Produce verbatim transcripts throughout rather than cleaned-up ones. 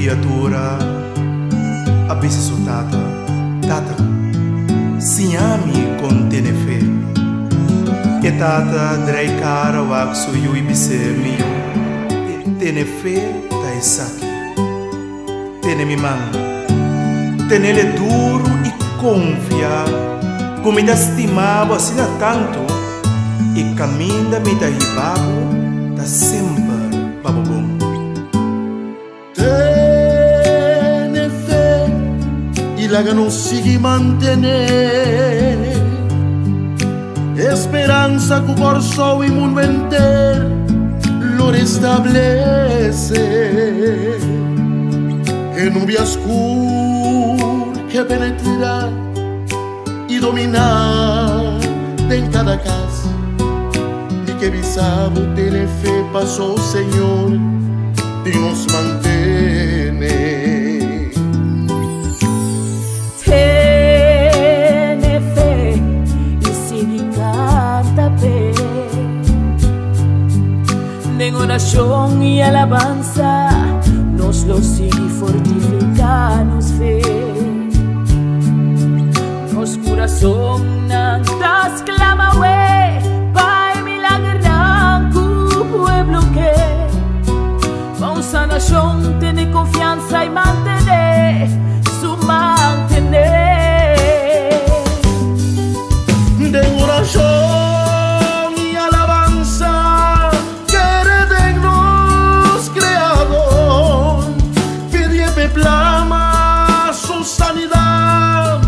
criatura, a veces o tata, tata, si ami con tene fe. E tata drei cara waxo yu i bise mio, tene fe ta esaki. Tene mi mano, tenele duro e confia, come da stimava assim tanto, e caminha me da ribago, da sempre babogom. Tene fe, e la non si mantenere, esperanza que o corso e mundo inteiro lo restablece. E nubia escura que penetrará e dominar em cada casa. E que bisabo tiene fe, passou o Senhor e nos mantém. Tiene fe e sigue canta fe. En oración y alabanza nos lo sigue fortificanos fe. Nos corazón nantas clama we, Pai milagran cu pueblo que con sanación tiene confianza y mantener su mantener. De oración y alabanza quiere Dios creador, pide plama su sanidad,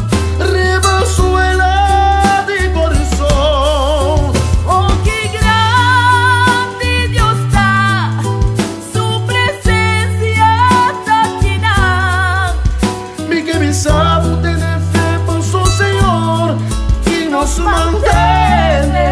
resuela de corazón. Oh, qué grande Dios está, su presencia está aquí. Mi que bisabo tiene fe por su Señor y nos mantiene.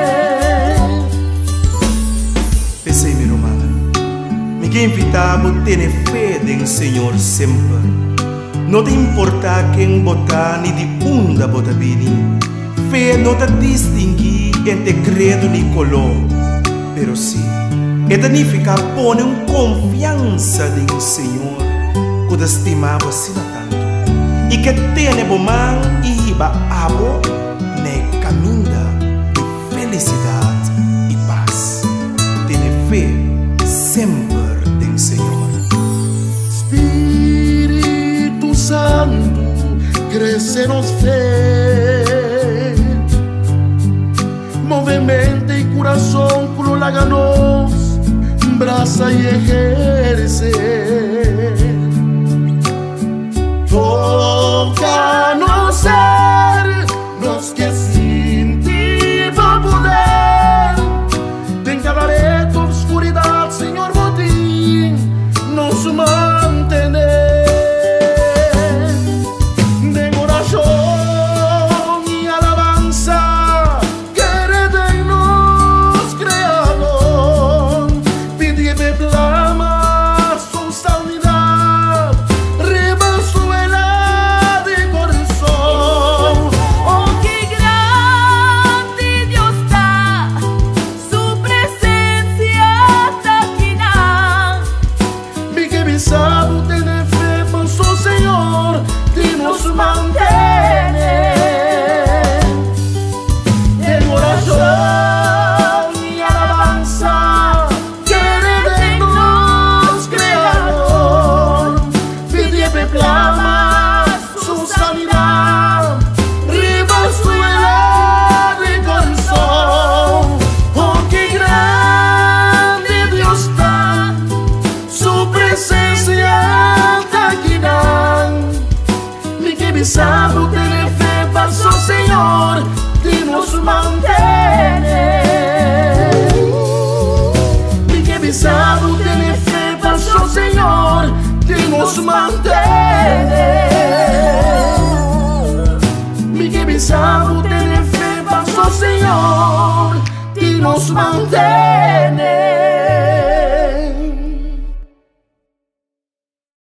Pensei, minha irmã, me que invitava ter fé em Senhor sempre. Não te importa quem botar ni de onda botar bem. Fé não te distingue entre credo ni color. Pero sim, é significa pôr uma confiança em Senhor que te estimava assim tanto. E que tem bom man e iba abo ne caminha de felicidade e paz. Tem fé sempre em Senhor. Espírito Santo, cresce nos fé, movimento e coração culo laganos, braça e ejerce. Toca no ser, nos que sin ti va a poder. Tem cada reto, obscuridad, Señor, botín, nos mantener. De oración y alabanza, quiere Dios creador, pide plama su sanidad, resuela de corazón. Oh, qué grande Dios está, su presencia está aquí. Mi que bisabo tiene fe por su Señor y nos mantiene. En oración y alabanza quiere Dios creador, pide plama su sanidad, resuela de corazón. Oh, qué grande Dios está, su presencia está aquí. Mi que bisabo tiene fe para su Señor y nos mantiene. Mi que bisabo tiene fe para su Señor y nos mantiene.